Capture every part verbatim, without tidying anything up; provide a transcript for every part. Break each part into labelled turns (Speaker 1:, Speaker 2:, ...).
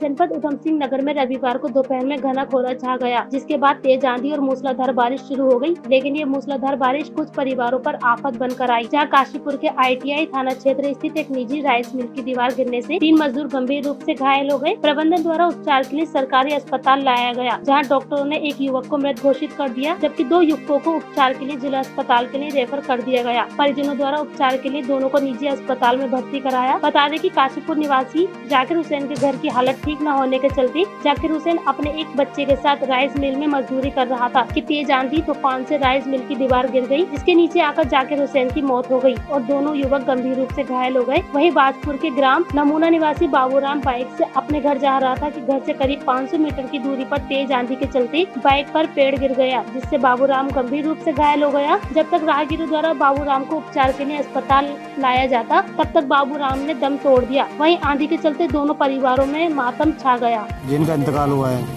Speaker 1: जनपद उधम सिंह नगर में रविवार को दोपहर में घना कोहरा छा गया, जिसके बाद तेज आंधी और मूसलाधार बारिश शुरू हो गई। लेकिन ये मूसलाधार बारिश कुछ परिवारों पर आफत बनकर आई, जहां काशीपुर के आई टी आई थाना क्षेत्र स्थित एक निजी राइस मिल की दीवार गिरने से तीन मजदूर गंभीर रूप से घायल हो गए। प्रबंधन द्वारा उपचार के लिए सरकारी अस्पताल लाया गया, जहाँ डॉक्टरों ने एक युवक को मृत घोषित कर दिया, जबकि दो युवकों को उपचार के लिए जिला अस्पताल के लिए रेफर कर दिया गया। परिजनों द्वारा उपचार के लिए दोनों को निजी अस्पताल में भर्ती कराया। बता दें कि काशीपुर निवासी जाकिर हुसैन के घर की हालत ठीक न होने के चलते जाकिर हुसैन अपने एक बच्चे के साथ राइस मिल में मजदूरी कर रहा था कि तेज आंधी तूफान से राइस मिल की दीवार गिर गई, जिसके नीचे आकर जाकिर हुसैन की मौत हो गई और दोनों युवक गंभीर रूप से घायल हो गए। वहीं बाजपुर के ग्राम नमूना निवासी बाबूराम बाइक से अपने घर जा रहा था कि घर से करीब पाँच सौ मीटर की दूरी पर तेज आंधी के चलते बाइक पर पेड़ गिर गया, जिससे बाबूराम गंभीर रूप से घायल हो गया। जब तक राहगीरों द्वारा बाबूराम को उपचार के लिए अस्पताल लाया जाता, तब तक बाबूराम ने दम तोड़ दिया। वहीं आंधी के चलते दोनों परिवारों में मातम छा गया,
Speaker 2: जिनका इंतकाल हुआ है।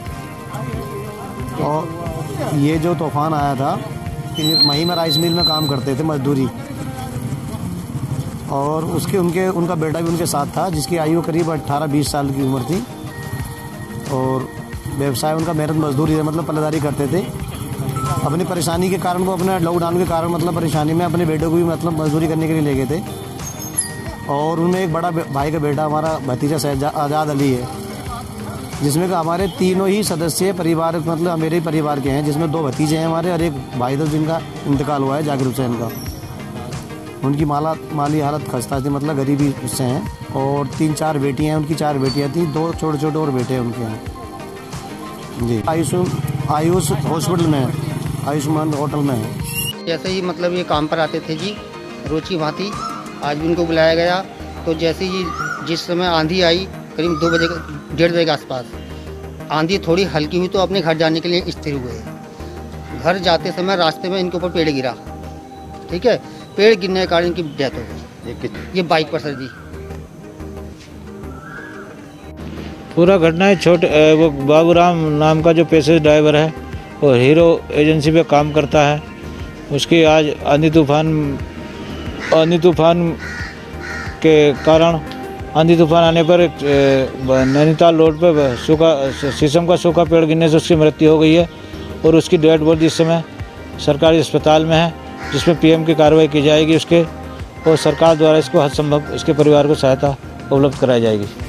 Speaker 2: और ये जो तूफान आया था, महिमा राइस मिल में काम करते थे मजदूरी, और उसके उनके उनका बेटा भी उनके साथ था, जिसकी आयु करीब अठारह बीस साल की उम्र थी, और व्यवसाय उनका मेहनत मजदूरी मतलब पल्लेदारी करते थे। अपनी परेशानी के कारण वो अपने लॉकडाउन के कारण मतलब परेशानी में अपने बेटे को भी मतलब मजदूरी करने के लिए ले गए थे। और उनमें एक बड़ा भाई का बेटा हमारा भतीजा शहजा आज़ाद अली है, जिसमें कि हमारे तीनों ही सदस्य परिवार मतलब मेरे ही परिवार के हैं, जिसमें दो भतीजे हैं हमारे और एक भाई था जिनका इंतकाल हुआ है जाकिर हुसैन का। उनकी माला माली हालत खस्ता थी, मतलब गरीबी उससे हैं, और तीन चार बेटियां हैं, उनकी चार बेटियां थी, दो छोटे छोटे और बेटे हैं उनके हैं जी। आयुष आयुष हॉस्पिटल में है, आयुष्मान होटल में है।
Speaker 3: जैसे ही मतलब ये काम पर आते थे जी, रोची भांति आज भी उनको बुलाया गया। तो जैसे ही जिस समय आंधी आई करीब दो बजे डेढ़ बजे के आसपास आंधी थोड़ी हल्की हुई, तो अपने घर जाने के लिए स्थिर हुए। घर जाते समय रास्ते में इनके ऊपर पेड़ गिरा, ठीक है, पेड़ गिरने के कारण इनकी डेथ हो गई। ये बाइक पर सर जी।
Speaker 4: पूरा घटना है छोटे वो बाबूराम नाम का जो पेशे ड्राइवर है, वो हीरो एजेंसी पे काम करता है। उसकी आज आंधी तूफान आंधी तूफान के कारण आंधी तूफान आने पर नैनीताल रोड पर सूखा शीशम का सूखा पेड़ गिरने से उसकी मृत्यु हो गई है, और उसकी डेड बॉडी इस समय सरकारी अस्पताल में है, जिसमें पी एम की कार्रवाई की जाएगी उसके, और सरकार द्वारा इसको हर संभव इसके परिवार को सहायता उपलब्ध कराई जाएगी।